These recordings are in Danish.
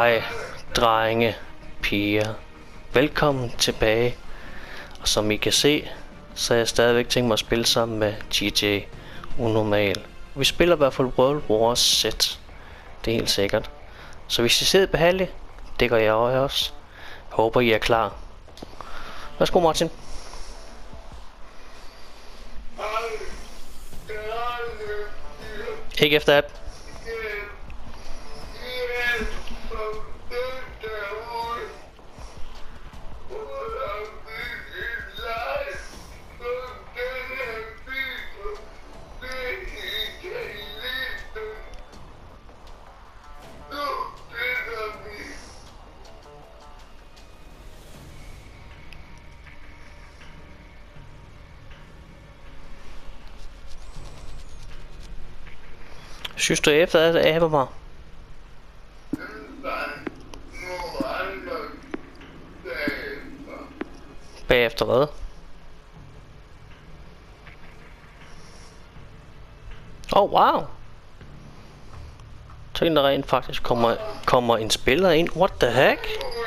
Hej, drenge, piger. Velkommen tilbage. Og som I kan se, så har jeg stadigvæk tænkt mig at spille sammen med GJ Unormal. Vi spiller i hvert fald World War Z. Det er helt sikkert. Så hvis I sidder behageligt, det gør jeg også. Håber I er klar. Værsgo, Martin. Ikke efter app. Synes du efter at abe mig? Bagefter hvad? Oh wow. Tænk, der rent faktisk kommer en spiller ind. What the heck?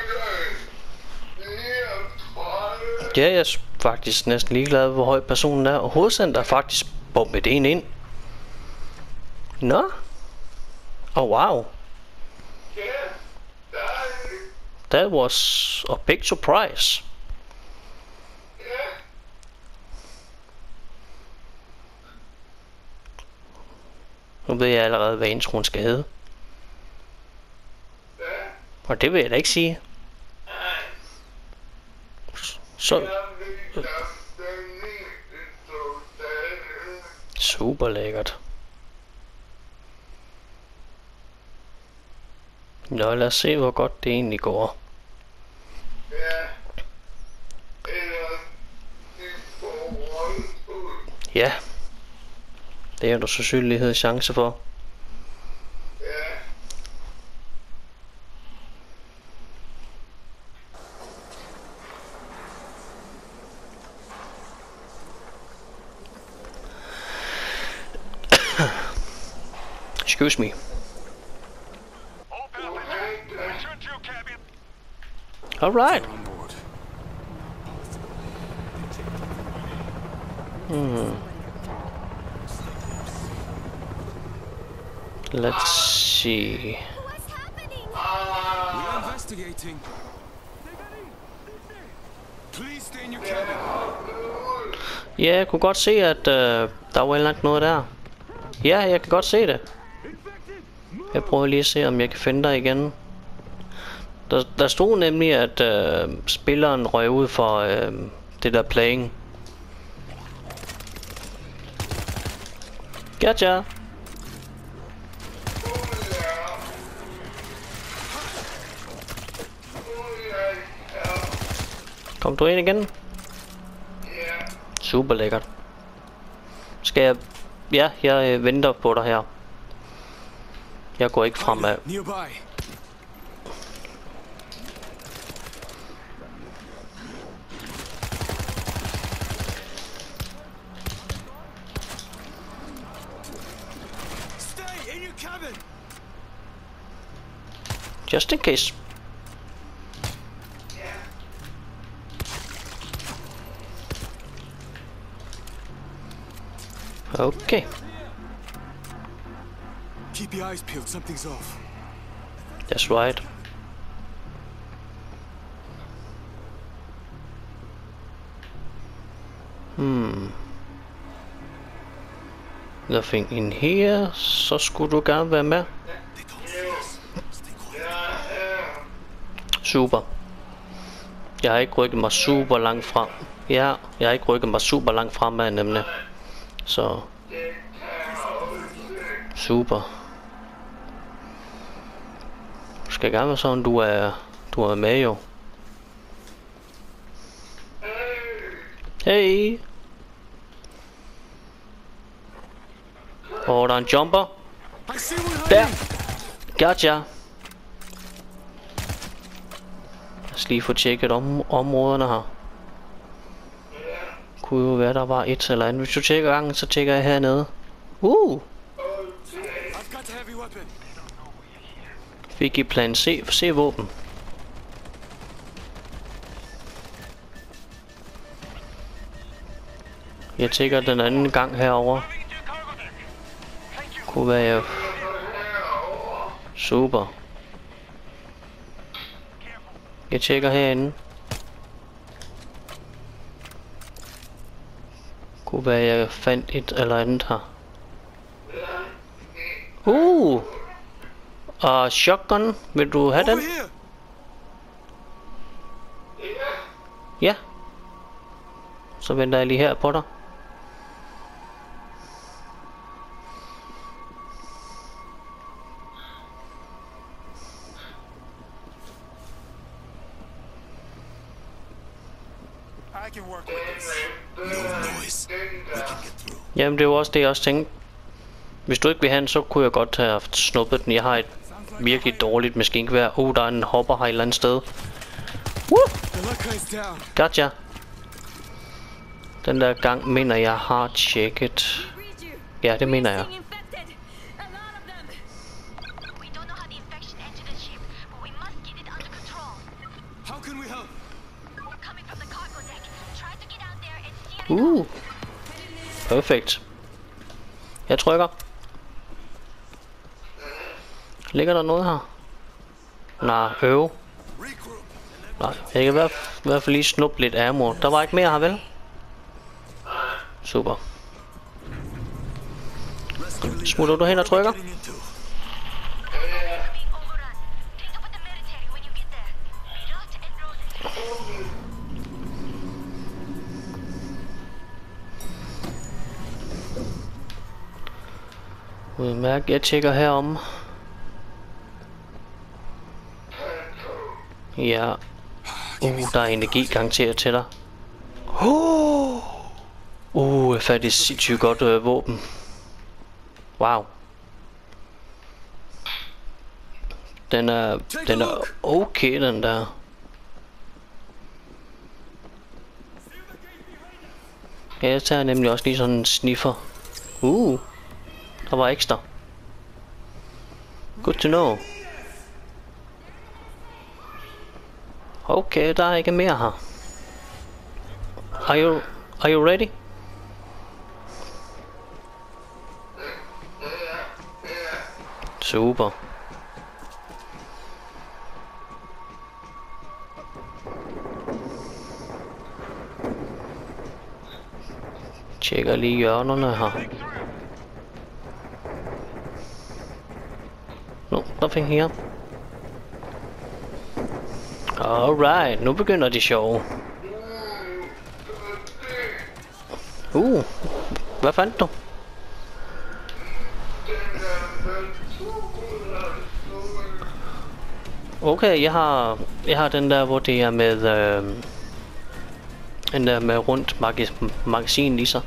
Ja, jeg er faktisk næsten ligeglad hvor høj personen er. Og hovedcenter er faktisk bombet en ind. Nå? Oh wow. That was a big surprise. Nu ved jeg allerede hvad introen skal hedde. Og det vil jeg da ikke sige. Så super lækkert. Nå, lad os se hvor godt det egentlig går. Ja. Det er der sandsynlighed chance for. Excuse me. All right. Let's see. We're investigating. Please stay in your cabin. Ja, jeg kunne godt se at der var langt noget der. Ja, jeg kan godt se det. Jeg prøver lige at se om jeg kan finde dig igen. Der stod nemlig at spilleren røg ud for det der playing. Gotcha. Kom du ind igen? Super lækkert. Skal jeg... Ja, jeg venter på dig her. Jeg går ikke fremad. Just in case. Okay. Keep your eyes peeled, something's off. That's right. Nothing in here. Så skulle du gerne være med. Super. Jeg har ikke rykket mig super langt frem. Ja, jeg har ikke rykket mig super langt fremad nemlig. Så super. Du skal gerne være sådan du er med jo. Hey. Og der er en jumper. Der. Gotcha. Lad os lige få tjekket områderne her. Kunne jo være der var et eller andet. Hvis du tjekker gangen, så tjekker jeg hernede. Fik I plan C? Se våben. Jeg tjekker den anden gang herover. Kunne være super. Jeg tjekker herinde. Kunne være jeg fandt et eller andet her. Shotgun. Vil du have den? Ja. Så venter jeg lige her på dig. Jamen det var også det jeg også tænkte. Hvis du ikke vil have den, så kunne jeg godt have snuppet den. Jeg har et virkelig dårligt maskingevær. Der er en hopper her et eller andet sted. Gotcha. Den der gang mener jeg har tjekket. Ja, det mener jeg. Perfekt. Jeg trykker. Ligger der noget her? Nej, Nej, jeg kan i hvert fald lige snuppe lidt ammo. Der var ikke mere her, vel? Super. Smutter du hen og trykker? Udmærket, jeg tjekker herom. Ja. Der er energi garanteret til dig. Jeg fandt et sindssygt godt våben. Wow. Den er okay, den der. Ja, jeg tager nemlig også lige sådan en sniffer. Der var ekstra. Good to know. Okay, der er ikke mere her. Are you ready? Super. Tjekker lige hjørnerne her. Nothing here. Alright, nu begynder det sjove. Hvad fandt du? Okay, jeg har den der, hvor det er med den der med rundt magasin lige så.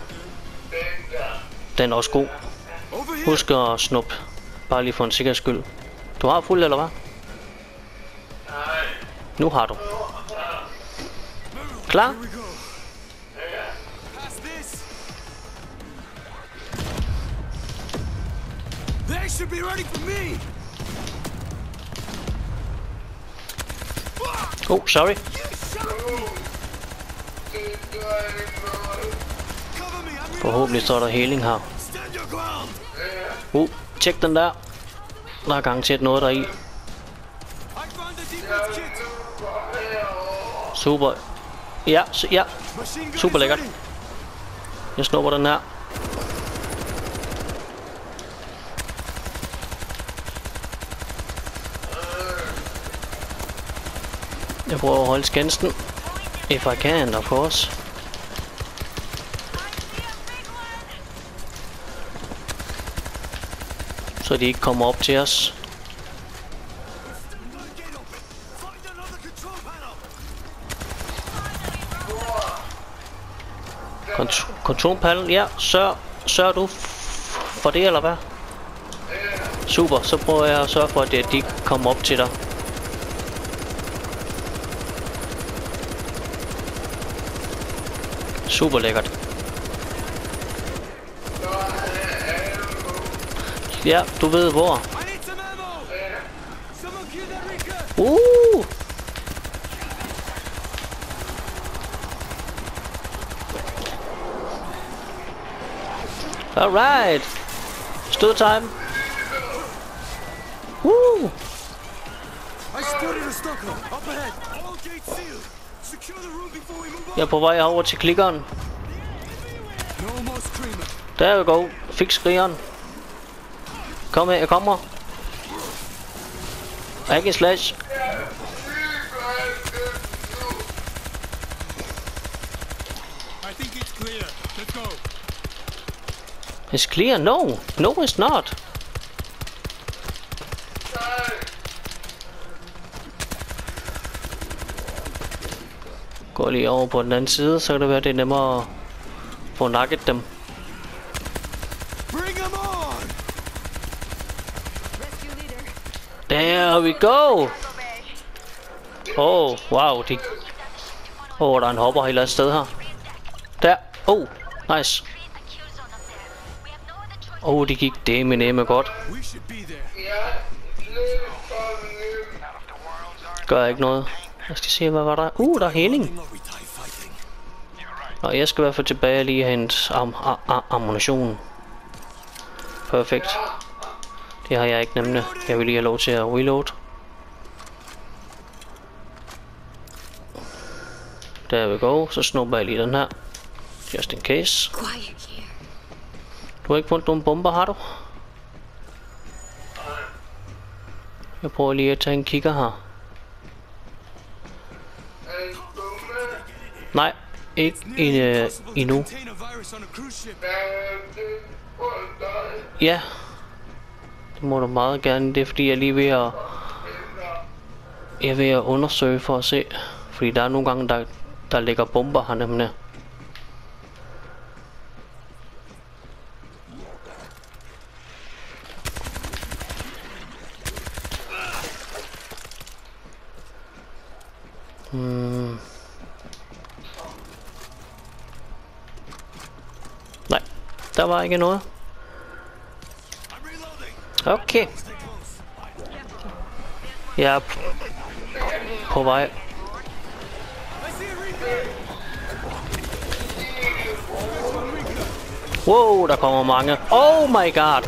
Den er også god. Husk at snuppe. Bare lige for en sikkerheds skyld. Du har fuld, eller hvad? Nu har du. Klar? Sorry. Forhåbentlig står der healing her. Tjek den der. Der er garanteret noget der i. Super. Ja, super lækkert. Jeg snupper den her. Jeg prøver at holde skansen. If I can, of course. Så de ikke kommer op til os. Kontrolpanel, ja, sørger du for det, eller hvad? Super, så prøver jeg at sørge for, at de kommer op til dig. Super lækkert. Ja, du ved hvor. Alright. Stød time. Woo! I spotted a stalker. Up ahead. All gates sealed. Secure the room before we move on. Jeg er på vej over til klikkeren. No more screaming. Der vi go. Fik skrigeren. Kom her, jeg kommer. Ikke slash. I think it's clear. Let's go. It's clear? No. No, it's not. Går lige over på den anden side, så kan det være, det er nemmere at få nakket dem. Bring them on. There we go! Oh, wow, de... Oh, der er en hopper et eller andet sted her. Der! Oh, nice. Oh, de gik det med nemme godt. We should be there. Gør ikke noget. Jeg skal se, hvad var der? Der er healing. Og jeg skal i hvert fald tilbage og lige hente ammunition. Perfekt. Det har jeg ikke nemlig. Jeg vil lige have lov til at reload. Der vi go. Så snupper jeg lige den her. Just in case. Du har ikke fundet nogen bomber, har du? Jeg prøver lige at tage en kigger her. Nej, ikke endnu. Ja. Det må du meget gerne. Det er fordi jeg lige ved at... Jeg er ved at undersøge for at se. Fordi der er nogle gange der ligger bomber her nemlig. Nej, der var ikke noget. Okay. Jeg er på vej. Wow, der kommer mange. Oh my god.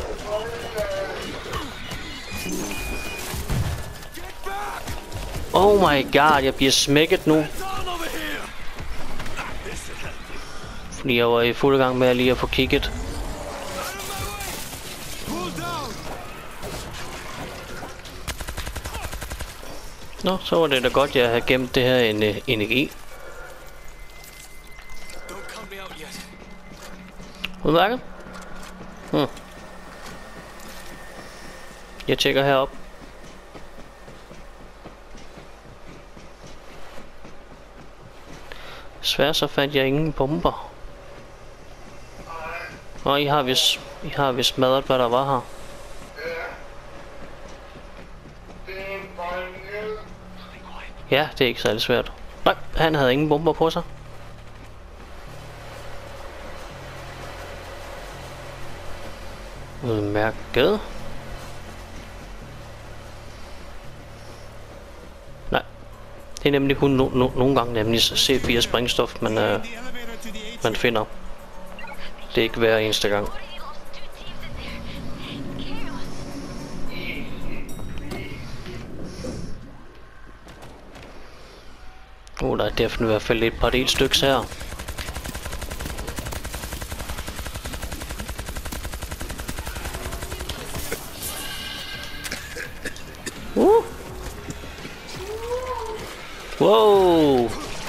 Oh my god, jeg bliver smækket nu. Fordi jeg var i fuld gang med at lige at få kigget. Nå, så var det da godt, jeg havde gemt det her energi. Udmærket. Jeg tjekker herop. Svært så fandt jeg ingen bomber. Og I har vist smadret hvad der var her. Ja, det er ikke særlig svært. Nej, han havde ingen bomber på sig. Udmærket. Nej, det er nemlig kun nogle gange nemlig C4 sprængstof, man finder. Det er ikke hver eneste gang. Der er definitivt i hvert fald et par delstykker her. Wow!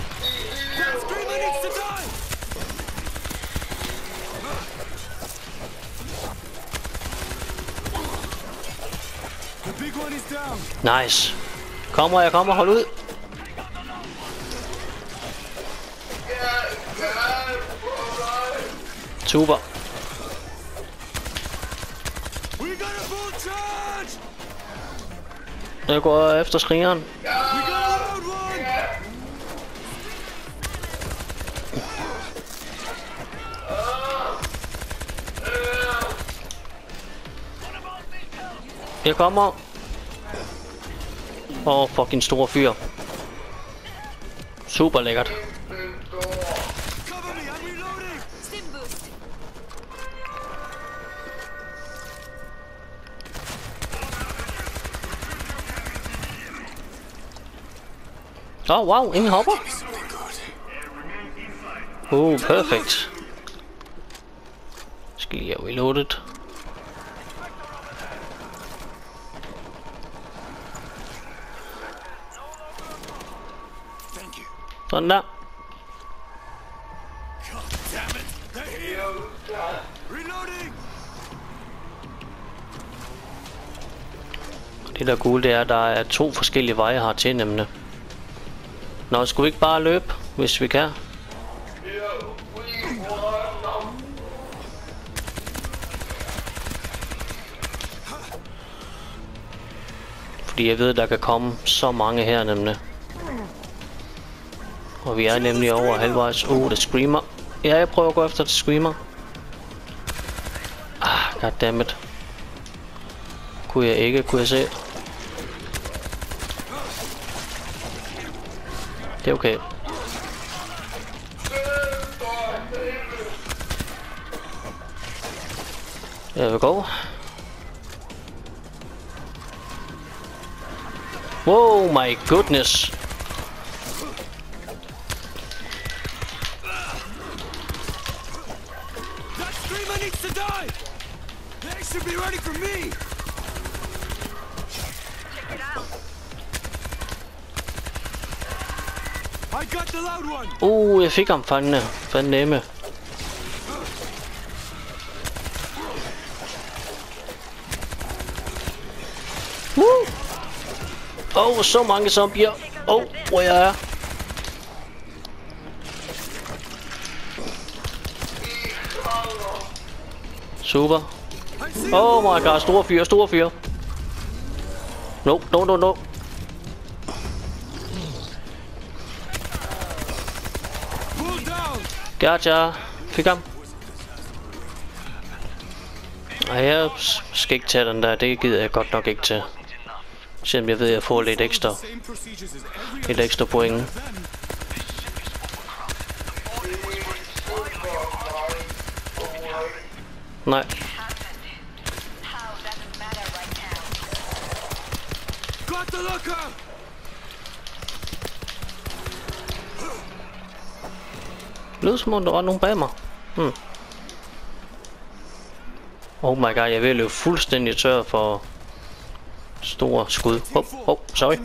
Nice. Jeg kommer, hold ud. Super. Jeg går efter skrigeren. Jeg kommer. Fucking store fyr. Super lækkert. Cover me, I'm reloading! Stim boost. Wow, ingen hopper. Perfekt. Skal lige have reloadet. Sådan der. Det der gule, det er, at der er 2 forskellige veje hertil nemlig. Nå, skulle vi ikke bare løbe, hvis vi kan? Fordi jeg ved, der kan komme så mange her nemlig. Og vi er nemlig over halvvejs. Det screamer. Ja, jeg prøver at gå efter det screamer. Goddammit. Kunne jeg se. Det er okay. There we go. Whoa, my goodness. That screamer needs to die! They should be ready for me! Check it out. I got the loud one! Jeg fik ham fandme. Så mange zombier. Hvor jeg er. Super. Oh my god, store fyr. No. Gotcha. Fik ham. Ej, jeg skal ikke tage den der. Det gider jeg godt nok ikke til. Selvom jeg ved, at jeg får lidt ekstra point. Nej. Lød som om der var nogen bag mig. Oh my god, jeg vil løbe fuldstændig tør for store skud. Sorry.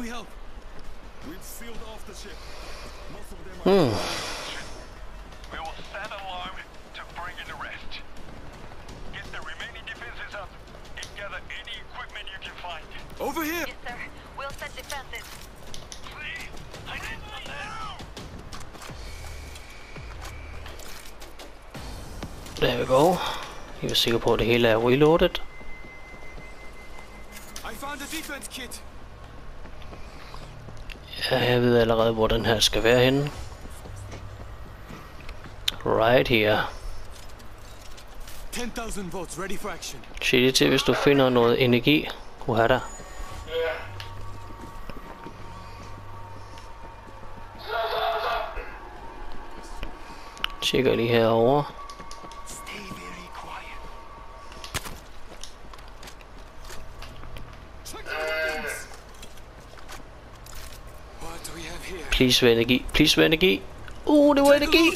Over here! Yes, sir. We'll set defenses. Please, I need them now! There we go. Jeg er sikker på, at det hele er reloaded. I found a defense kit. Ja, jeg ved allerede, hvor den her skal være henne. Right here. 10,000 volts ready for action. Sig det til, hvis du finder noget energi. Der. Tjekker lige herovre. Stay very quiet. Check the weapons. What do we have here? Please være energi. Please være energi. Det var energi.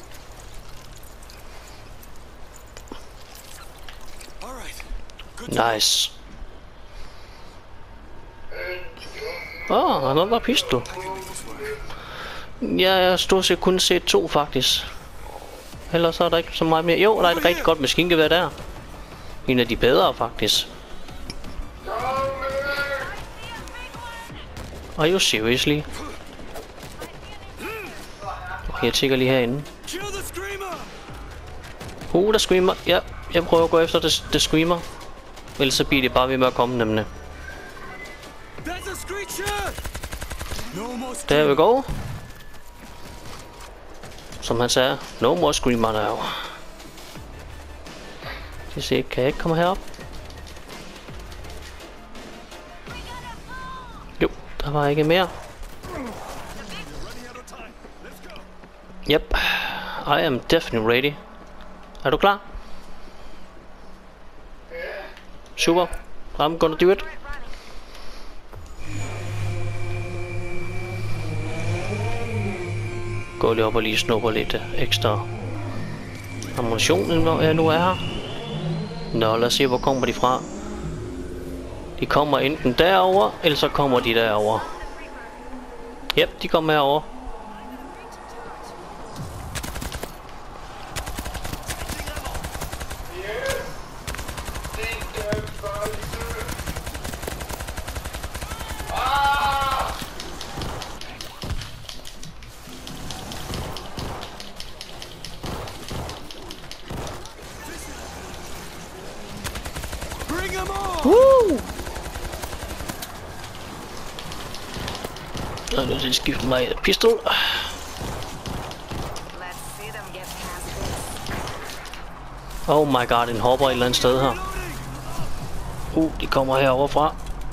All right. Nice. Another pistol. Ja, jeg har stort set kun set 2 faktisk. Ellers er der ikke så meget mere. Jo, der er et rigtig godt maskingevær der. En af de bedre faktisk. Are you seriously? Okay, jeg tjekker lige herinde. Der screamer. Ja, jeg prøver at gå efter det screamer. Ellers så bliver det bare ved med at komme nemlig. There we go. Som han sagde, no more screamer now. Skal se, kan jeg ikke komme herop? Jo, Der var ikke mere. Yep. I am definitely ready. Er du klar? Super. I'm gonna do it. Gå lige op og lige snupper lidt ekstra ammunition, når jeg nu er her. Nå, lad os se, hvor kommer de fra. De kommer enten derover, eller så kommer de derover. Yep, de kommer herover. Bring them on! Woo! Jeg er nødt til at skifte mig pistol. Let's see them get past this. Oh my god, en hopper et eller andet sted her. De kommer herovre fra.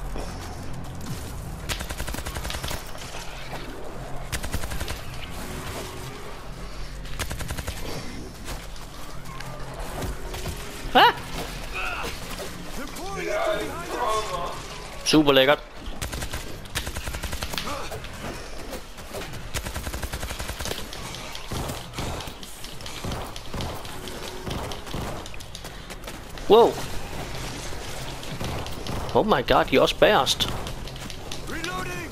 Ah! Super lækkert. Wow. Oh my god, de er også bagerst. Reloading!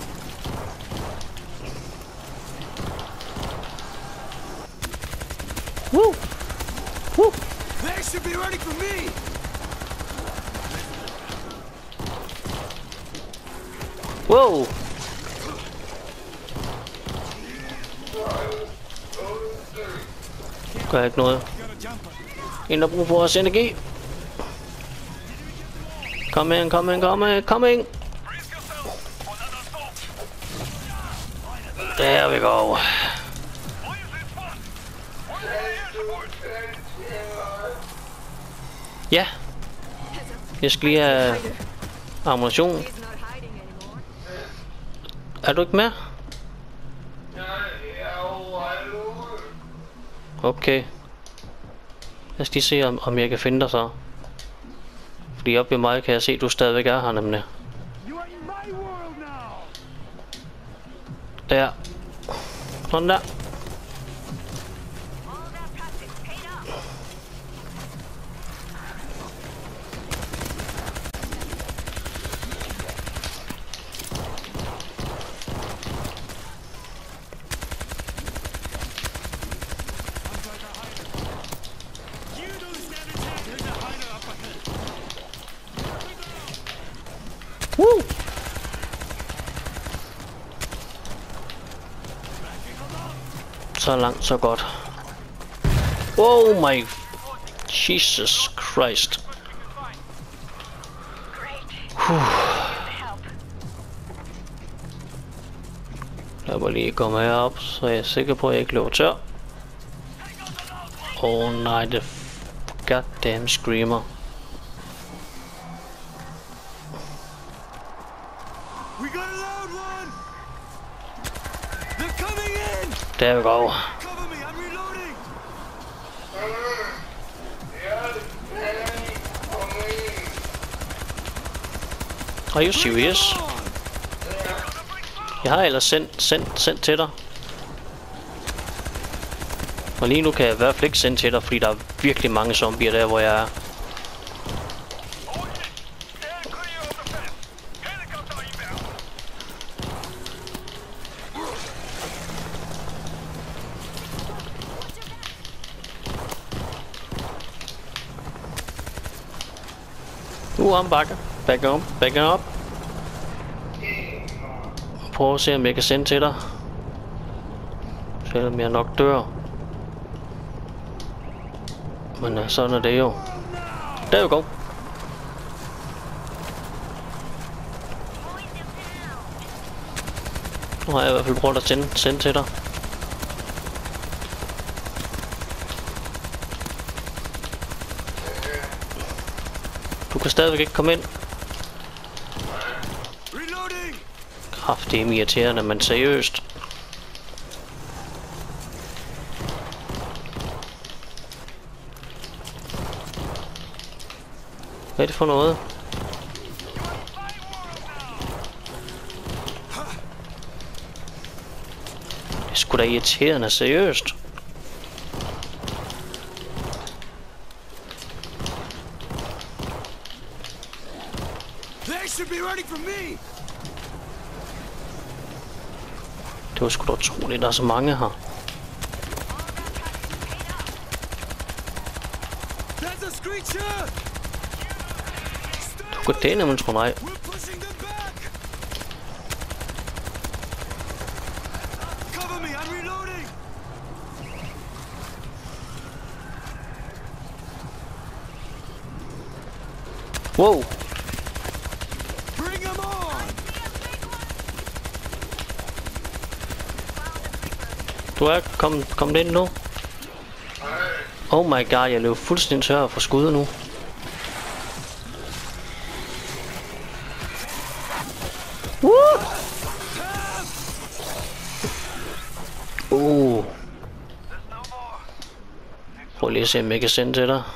Woo! Woo! They should be ready for me! Wow! Gør ikke noget. En der bruger for vores energi. Kom ind, kom ind, kom ind, kom ind. There we go. Ja. Jeg skal lige have ammunition. Er du ikke med? Okay. Lad os lige se om jeg kan finde dig så. Fordi oppe ved mig kan jeg se at du stadigvæk er her nemlig. Der. Sådan der. Woo! Så langt, så godt. Oh my Jesus Christ. Jeg må lige komme herop, så jeg er sikker på, at jeg ikke løber tør. Oh nej, det goddamn screamer. We got a loud one! They're coming in! There we go. Cover me, I'm reloading! Are you serious? Jeg har ellers sendt til dig. Og lige nu kan jeg i hvert fald ikke sende til dig, fordi der er virkelig mange zombier der, hvor jeg er. I'm backing up. Prøv at se om jeg kan sende til dig. Selvom jeg nok dør. Men sådan er det jo. Der vi go. Nu har jeg i hvert fald prøvet at sende til dig. Du kan stadigvæk ikke komme ind. Haft det er irriterende, men seriøst. Hvad er det for noget? Det er sgu da irriterende, seriøst. They should be running from me. Det var sgu da utroligt, der er så mange her. There's a screecher. Du går det, men tror nej. We're pushing them back. Cover me, I'm reloading. Wow! Bring them on. Du er kommet ind nu? Oh my god, jeg løber fuldstændig tør for skud nu. Prøv lige at se, om jeg kan sende til dig.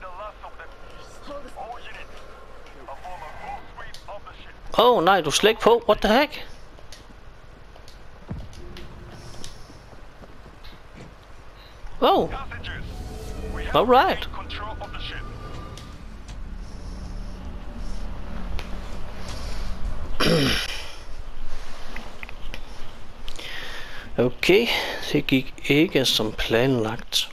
Oh nej, du er slet ikke på. What the heck? Oh. Alright. Okay, det gik ikke som planlagt.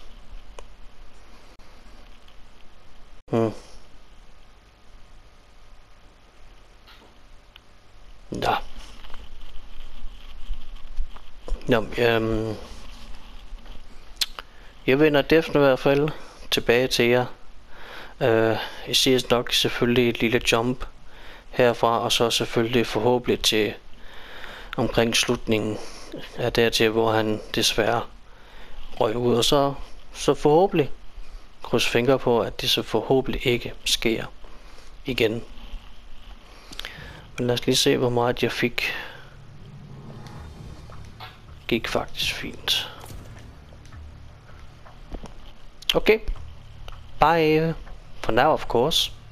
Ja. Nå, jeg vender definitivt i hvert fald tilbage til jer. Jeg siger nok selvfølgelig et lille jump herfra, og så selvfølgelig forhåbentlig til omkring slutningen af dertil, hvor han desværre røg ud, og så forhåbentlig kryds fingre på, at det så forhåbentlig ikke sker igen. Men lad os lige se, hvor meget jeg fik. Gik faktisk fint. Okay. Bye. For now, of course.